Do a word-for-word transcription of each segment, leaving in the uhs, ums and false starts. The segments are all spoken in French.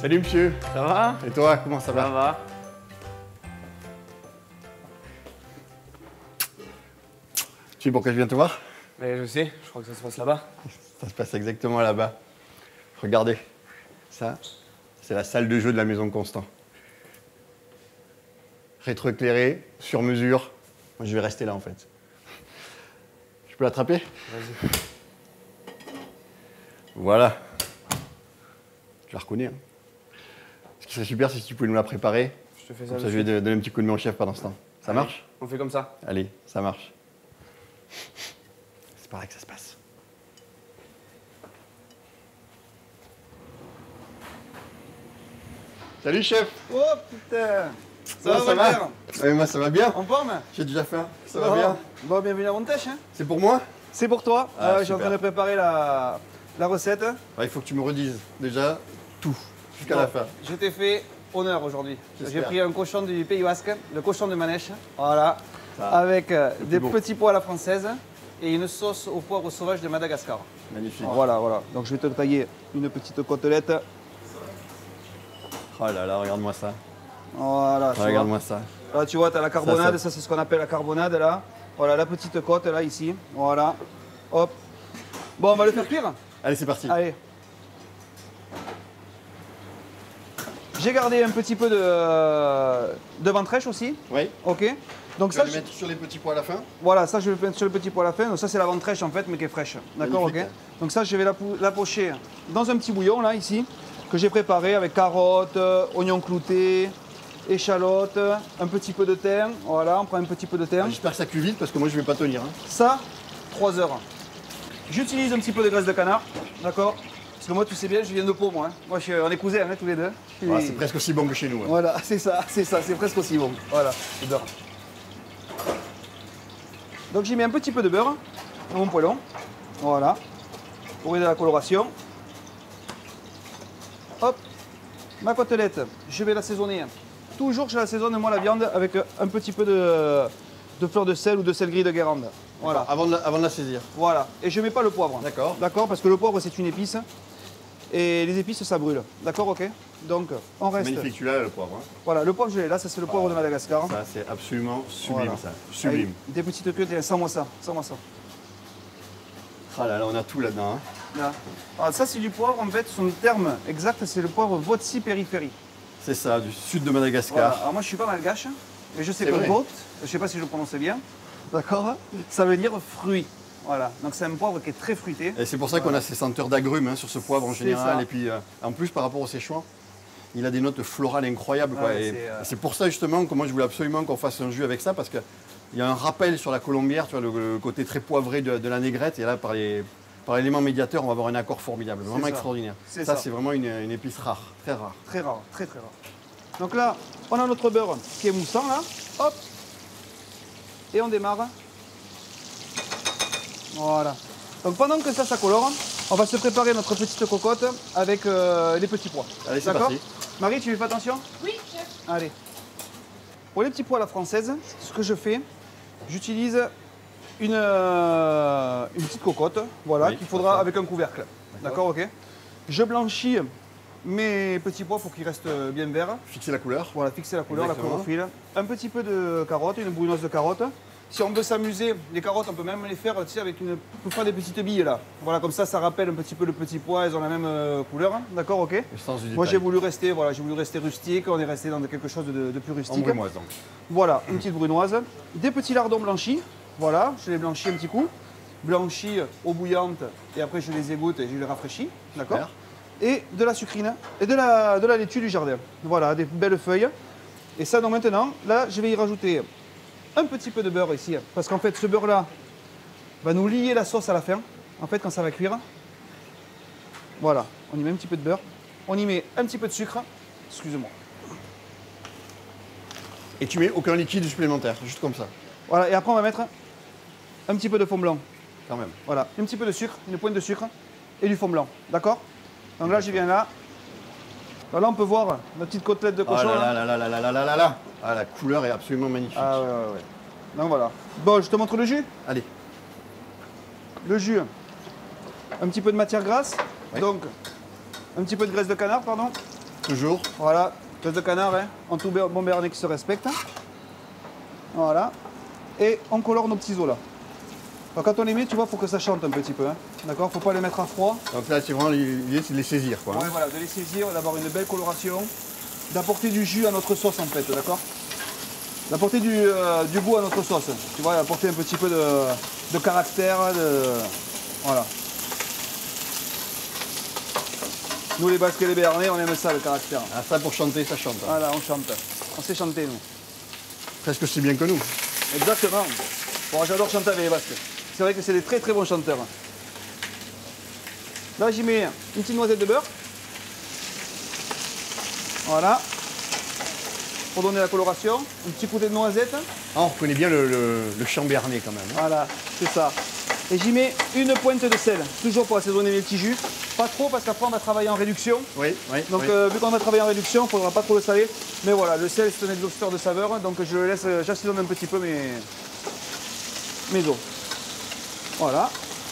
Salut monsieur. Ça va? Et toi, comment ça va? Ça va. Tu sais pourquoi je viens te voir? Mais je sais, je crois que ça se passe là-bas. Ça se passe exactement là-bas. Regardez, ça, c'est la salle de jeu de la maison de Constant. Rétroéclairé, sur mesure. Moi, je vais rester là en fait. Je peux l'attraper? Vas-y. Voilà. Tu la reconnais, hein? Ce qui serait super, c'est si tu pouvais nous la préparer. Je te fais ça. Comme ça, je vais te donner un petit coup de main au chef pendant ce temps. Ça Allez, marche? On fait comme ça. Allez, ça marche. C'est pareil que ça se passe. Salut chef! Oh putain! Ça Ouais, va, ça va? Walter? Ouais, moi ça va bien. En forme? J'ai déjà faim. Ça Oh. va bien. Bon, bienvenue à Montesh. Hein. C'est pour moi? C'est pour toi. Ah, Euh, je suis en super. train de préparer la, la recette. Ouais, il faut que tu me redises déjà tout, jusqu'à Bon, la fin. Je t'ai fait honneur aujourd'hui. J'ai J'espère. pris un cochon du Pays Basque, le cochon de Manèche. Voilà. Ça, Avec euh, des beau. petits pois à la française et une sauce au poivre sauvage de Madagascar. Magnifique. Voilà, voilà. Donc je vais te tailler une petite côtelette. Oh là là, regarde-moi ça. Voilà. tu vois. Regarde-moi ça. Là, tu vois, tu as la carbonade, Ça, ça, c'est ce qu'on appelle la carbonade là. Voilà, la petite côte là, ici. Voilà. Hop. Bon, on va le faire cuire. Allez, c'est parti. Allez. J'ai gardé un petit peu de, de ventrèche aussi. Oui. Ok. Donc Tu vas ça, les je- mettre sur les petits pois à la fin. voilà, ça je vais le mettre sur le petit pot à la fin. Donc ça c'est la ventrèche en fait, mais qui est fraîche. D'accord, ok. Magnifique. Donc ça je vais la, pou- la pocher dans un petit bouillon là ici que j'ai préparé avec carottes, euh, oignons cloutés, échalotes, un petit peu de thym. Voilà, on prend un petit peu de thym. J'espère que ça cuit vite parce que moi je vais pas tenir. Hein. Ça, trois heures. J'utilise un petit peu de graisse de canard, d'accord. Parce que moi, tu sais bien, je viens de Pau, moi. hein. Moi, je suis, on est cousins, hein, tous les deux. Je suis- Ah, c'est presque aussi bon que chez nous. hein. Voilà, c'est ça, c'est ça, c'est presque aussi bon. Voilà, le beurre. Donc, j'y mets un petit peu de beurre dans mon poêlon. Voilà, pour aider à la coloration. Hop, ma côtelette, je vais l'assaisonner. Toujours, je l'assaisonne, moi, la viande, avec un petit peu de, de fleur de sel ou de sel gris de Guérande. Voilà. Avant de, la, avant de la saisir. Voilà, et je ne mets pas le poivre. D'accord. D'accord, parce que le poivre c'est une épice et les épices ça brûle. D'accord, ok. Donc on reste. Magnifique, tu l'as le poivre. Hein. Voilà, le poivre je l'ai là, ça c'est le poivre de Madagascar. Ça, c'est absolument sublime Voilà. ça. Sublime. Avec des petites queues, sans moi ça, sans moi ça. Ah là là, on a tout là-dedans. Hein. Là. Alors ça c'est du poivre en fait, son terme exact c'est le poivre Votsi périphérie. C'est ça, du sud de Voilà. Madagascar. Alors moi je suis pas malgache, mais je sais C'est pas vrai. Vot, je sais pas si je le prononce bien. D'accord. Ça veut dire fruit. Voilà, donc c'est un poivre qui est très fruité. Et c'est pour ça qu'on a ces senteurs d'agrumes hein, sur ce poivre en C'est général. ça. Et puis euh, en plus, par rapport au séchouan, il a des notes florales incroyables. quoi. Ouais, Et c'est, euh, c'est pour ça justement que moi je voulais absolument qu'on fasse un jus avec ça parce qu'il y a un rappel sur la colombière, tu vois, le, le côté très poivré de, de la négrette. Et là, par les par l'élément médiateur, on va avoir un accord formidable, vraiment ça. extraordinaire. C'est Ça, ça. c'est vraiment une, une épice rare, très rare. Très rare, très très rare. Donc là, on a notre beurre qui est moussant là. Hop. Et on démarre. Voilà. Donc pendant que ça, ça colore, on va se préparer notre petite cocotte avec euh, les petits pois. Allez, c'est D'accord parti. Marie, tu fais attention? Oui, chef. Allez. Pour les petits pois à la française, ce que je fais, j'utilise une, euh, une petite cocotte, voilà, Oui, qu'il faudra parfait. avec un couvercle. D'accord, ok. Je blanchis mes petits pois pour qu'ils restent bien verts. Fixer la couleur. Voilà, fixer la couleur, Exactement. la chlorophylle. Un petit peu de carotte, une brunoise de carotte. Si on veut s'amuser, les carottes, on peut même les faire, tu sais, avec une... pour faire des petites billes là. Voilà, comme ça, ça rappelle un petit peu le petit pois, elles ont la même euh, couleur. D'accord, ok. Le sens du Moi, j'ai détail. voulu rester, voilà, j'ai voulu rester rustique. On est resté dans quelque chose de, de plus En rustique. brumoise donc. Voilà, une petite brunoise. Des petits lardons blanchis. Voilà, je les blanchis un petit coup. Blanchis, eau bouillante, et après je les égoutte et je les rafraîchis. D'accord. Super. Et de la sucrine et de la, de la laitue du jardin. Voilà, des belles feuilles. Et ça, donc maintenant, là, je vais y rajouter un petit peu de beurre ici. Parce qu'en fait, ce beurre-là va nous lier la sauce à la fin. En fait, quand ça va cuire. Voilà, on y met un petit peu de beurre. On y met un petit peu de sucre. Excusez-moi. Et tu mets aucun liquide supplémentaire, juste comme ça, Voilà, et après, on va mettre un petit peu de fond blanc. quand même. Voilà, un petit peu de sucre, une pointe de sucre et du fond blanc. D'accord? Donc là, je viens là. Alors là, on peut voir notre petite côtelette de Ah cochon. là là. là là là là là là là là. Ah, la couleur est absolument magnifique. Ah ouais, ouais, ouais. Donc voilà. Bon, je te montre le jus. Allez, Le jus, un petit peu de matière grasse. Oui. Donc, un petit peu de graisse de canard, pardon. Toujours. Voilà, graisse de canard, hein, en tout bon béarnais qui se respecte. Voilà. Et on colore nos petits os là. Alors, quand on les met, tu vois, il faut que ça chante un petit peu. Hein. D'accord. Faut pas les mettre à froid. Donc là, c'est vraiment l'idée, c'est de les saisir, quoi. Ouais, Hein. voilà, de les saisir, d'avoir une belle coloration, d'apporter du jus à notre sauce en fait, d'accord. D'apporter du, euh, du goût à notre sauce. Tu vois, apporter un petit peu de, de caractère, de... Voilà. Nous les Basques et les Béarnais, on aime ça, le caractère. Ah, ça, pour chanter, ça chante. Hein. Voilà, on chante. On sait chanter, nous. Presque aussi bien que nous. Exactement. Bon, j'adore chanter avec les Basques. C'est vrai que c'est des très très bons chanteurs. Là, j'y mets une petite noisette de beurre. Voilà. Pour donner la coloration. Un petit coup de noisette. Ah, on reconnaît bien le, le, le champ béarnais quand même. Hein. Voilà, c'est ça. Et j'y mets une pointe de sel, toujours pour assaisonner les petits jus. Pas trop parce qu'après on va travailler en réduction. Oui, oui. Donc oui. euh, vu qu'on va travailler en réduction, il ne faudra pas trop le saler. Mais voilà, le sel c'est un exhausteur de saveur, donc je le laisse, j'assaisonne un petit peu mes, mes os. Voilà.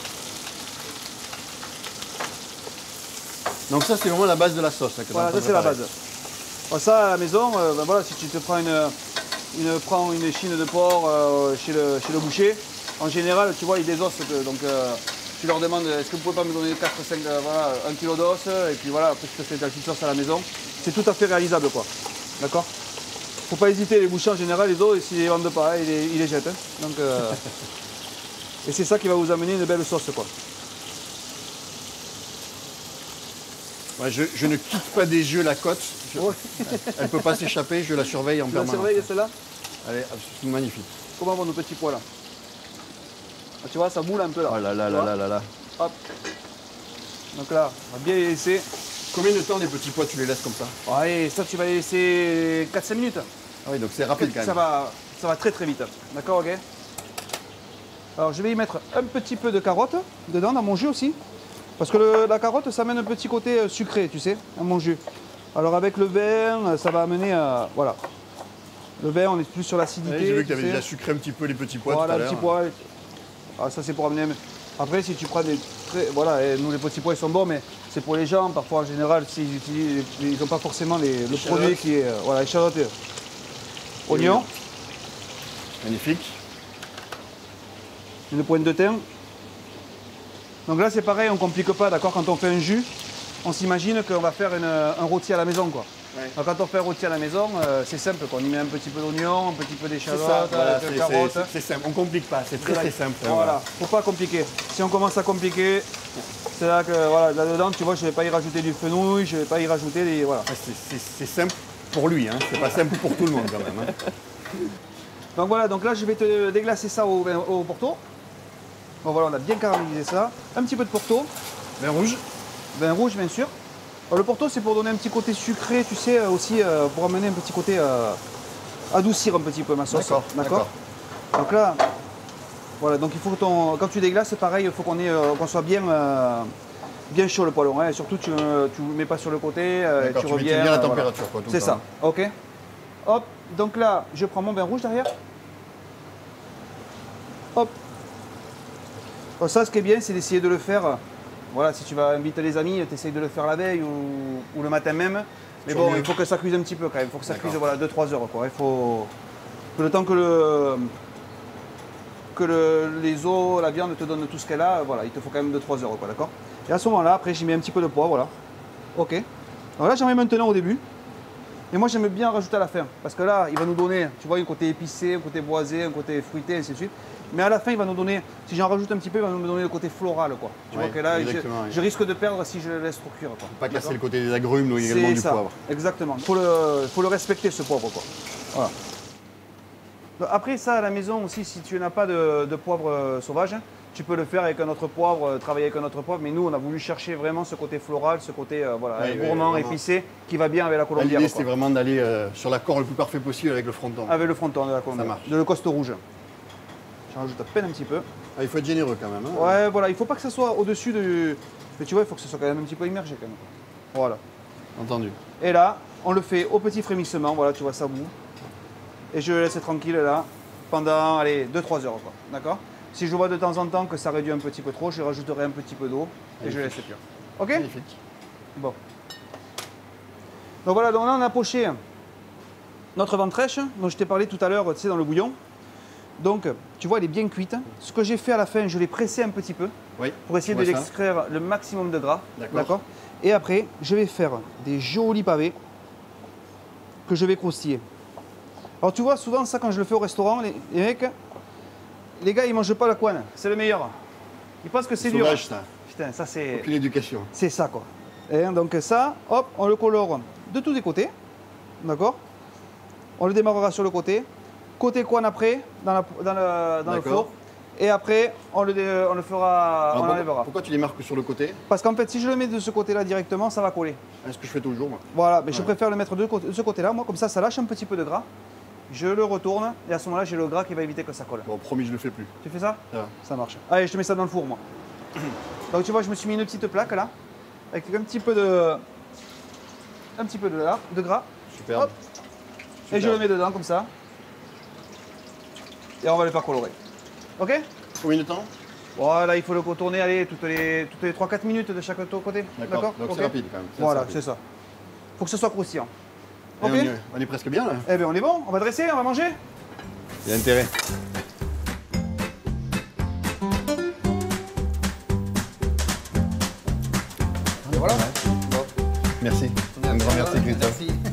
Donc ça, c'est vraiment la base de la sauce. Là, que Voilà, t'es en ça train de c'est la préparer. base. Alors, ça à la maison, euh, ben voilà, si tu te prends une, une, prends une échine de porc euh, chez, le, chez le boucher, en général, tu vois, ils désossent. Donc euh, tu leur demandes, est-ce que vous pouvez pas me donner quatre cinq, euh, voilà, un kilo d'os, et puis voilà, après tu te fais ta petite sauce à la maison. C'est tout à fait réalisable, quoi. D'accord. Faut pas hésiter, les bouchers en général, les os, s'ils les vendent pas, ils les, ils les jettent. Hein. Donc, euh, et c'est ça qui va vous amener une belle sauce, quoi. Ouais, je, je ne quitte pas des yeux la côte. Je- Ouais. Elle ne peut pas s'échapper, je la surveille en Tu la permanence. surveilles, celle-là? Elle est absolument magnifique. Comment vont nos petits pois, là? Ah, tu vois, ça boule un peu, là. Oh là là Tu là vois. là là là. Hop. Donc là, on va bien les laisser. Combien de temps les petits pois tu les laisses comme ça? Ouais, ça, tu vas les laisser quatre cinq minutes. Ah oui, donc c'est rapide quand même. Ça va, ça va très très vite. D'accord, ok. Alors, je vais y mettre un petit peu de carotte dedans, dans mon jus aussi. Parce que le- la carotte, ça amène un petit côté euh, sucré, tu sais, à mon jus. Alors, avec le vin, ça va amener à... Voilà. Le vin, on est plus sur l'acidité. Ouais, J'ai vu que tu tu avais sais. déjà sucré un petit peu les petits pois Voilà, tout à un l'heure. petit pois. Ah, ça, c'est pour amener... Après, si tu prends des... Très... Voilà, et nous, les petits pois, ils sont bons, mais c'est pour les gens. Parfois, en général, s'ils utilisent... Ils n'ont pas forcément les... le Échalotes. produit qui est... euh, Voilà, échalotes. et Oignons. Magnifique. Une pointe de thym. Donc là, c'est pareil, on ne complique pas, d'accord. Quand on fait un jus, on s'imagine qu'on va faire une- un rôti à la maison, quoi. Ouais. Alors, quand on fait un rôti à la maison, euh, c'est simple, quoi. On y met un petit peu d'oignon, un petit peu C'est d'échalote, ça, voilà, de c'est- carottes. c'est- c'est simple. On complique pas, c'est très très simple. hein, Voilà, faut pas compliquer. Si on commence à compliquer, c'est là que, voilà, là-dedans, tu vois, je vais pas y rajouter du fenouil, je vais pas y rajouter des, voilà. Ouais, c'est- C'est c'est simple pour lui, hein. C'est pas simple pour tout le monde quand même. hein. Donc voilà, donc là, je vais te déglacer ça au, vin- au Porto. Bon voilà, on a bien caramélisé ça. Un petit peu de Porto. Vin rouge. Vin rouge, bien sûr. Alors, le Porto, c'est pour donner un petit côté sucré, tu sais, euh, aussi euh, pour amener un petit côté, euh, adoucir un petit peu ma sauce. D'accord, d'accord. Donc là, voilà, donc il faut que ton, quand tu déglaces, c'est pareil, il faut qu'on ait, euh, qu'on soit bien, euh, bien chaud le poêlon. Hein. Surtout, tu ne le mets pas sur le côté, euh, et D'accord, tu tu reviens. maintiens bien la euh, voilà. température, quoi, tout le C'est ça, temps. ok. Hop, donc là, je prends mon vin rouge derrière. Hop. Alors ça, ce qui est bien, c'est d'essayer de le faire. euh, Voilà, si tu vas inviter les amis, tu essayes de le faire la veille ou, ou le matin même. Mais Toujours bon, mieux. il faut que ça cuise un petit peu quand même. Il faut que ça D'accord. cuise voilà, deux trois heures. Quoi. Il faut que le temps que, le, que le- les os, la viande te donne tout ce qu'elle a, voilà, il te faut quand même deux trois heures. Quoi, d'accord. Et à ce moment-là, après, j'y mets un petit peu de poivre. Voilà. Ok. Alors là, j'en mets maintenant au début. Et moi, j'aime bien rajouter à la fin. Parce que là, il va nous donner, tu vois, un côté épicé, un côté boisé, un côté fruité, ainsi de suite. Mais à la fin, il va nous donner, si j'en rajoute un petit peu, il va nous donner le côté floral. Quoi. Tu Ouais, vois que là, je, exactement, oui. je risque de perdre si je le laisse trop cuire. Quoi. Pas casser D'accord. le côté des agrumes, nous également C'est du ça, poivre. exactement. Il faut le, faut le respecter, ce poivre. Quoi. Voilà. Donc, après ça, à la maison aussi, si tu n'as pas de, de poivre euh, sauvage, tu peux le faire avec un autre poivre, euh, travailler avec un autre poivre. Mais nous, on a voulu chercher vraiment ce côté floral, ce côté euh, voilà, Oui, oui, gourmand, vraiment. épicé, qui va bien avec la Là, colombière. L'idée, quoi. c'était vraiment d'aller euh, sur l'accord le plus parfait possible avec le fronton. Avec le fronton de la colombière. marche. De le coste rouge. J'en rajoute à peine un petit peu. Ah, il faut être généreux quand même. hein. Ouais, voilà, il faut pas que ça soit au-dessus du. Mais tu vois, il faut que ce soit quand même un petit peu immergé quand même. Voilà. Entendu. Et là, on le fait au petit frémissement, voilà, tu vois ça bout. Et je le laisse tranquille là pendant, allez, deux trois heures, quoi. D'accord. Si je vois de temps en temps que ça réduit un petit peu trop, je rajouterai un petit peu d'eau et je laisse cuire. Ok. Magnifique. Bon. Donc voilà, donc là on a poché notre ventrèche dont je t'ai parlé tout à l'heure, tu sais, dans le bouillon. Donc tu vois, elle est bien cuite. Ce que j'ai fait à la fin, je l'ai pressé un petit peu Oui. pour essayer de Je vois ça. l'extraire le maximum de gras. D'accord. Et après, je vais faire des jolis pavés que je vais croustiller. Alors tu vois, souvent ça quand je le fais au restaurant, les, les mecs, les gars ils mangent pas la couenne, c'est le meilleur. Ils pensent que c'est dur. Sauvage, ça. Putain, ça c'est... Aucune éducation. C'est ça quoi. Et donc ça, hop, on le colore de tous les côtés. D'accord. On le démarrera sur le côté. Côté couenne après, dans, la, dans, le, dans le D'accord. four. Et après, on le, dé- on le fera, Alors, on pourquoi, l'enlèvera. pourquoi tu les marques sur le côté? Parce qu'en fait, si je le mets de ce côté-là directement, ça va coller. C'est ce que je fais toujours, moi. Voilà, mais je Ouais. préfère le mettre de, côté- de ce côté-là. Moi, comme ça, ça lâche un petit peu de gras. Je le retourne et à ce moment-là, j'ai le gras qui va éviter que ça colle. Bon, promis, je le fais plus. Tu fais ça? Ça va. Ça marche. Allez, je te mets ça dans le four, moi. Donc tu vois, je me suis mis une petite plaque là, avec un petit peu de, un petit peu de, là, de gras. Super. Hop. Et je le mets dedans comme ça. Et on va le faire colorer. Ok? Combien de temps? Voilà, il faut le contourner, allez, toutes les, toutes les trois quatre minutes de chaque côté. D'accord. Donc Ok. c'est rapide quand même. Ça, Voilà, c'est c'est ça. Faut que ce soit croustillant. Et Ok? on, est, on est presque bien là. Eh bien, on est bon, on va dresser, on va manger. Il y a intérêt. Et voilà. Merci. Un grand merci, Christophe. Merci.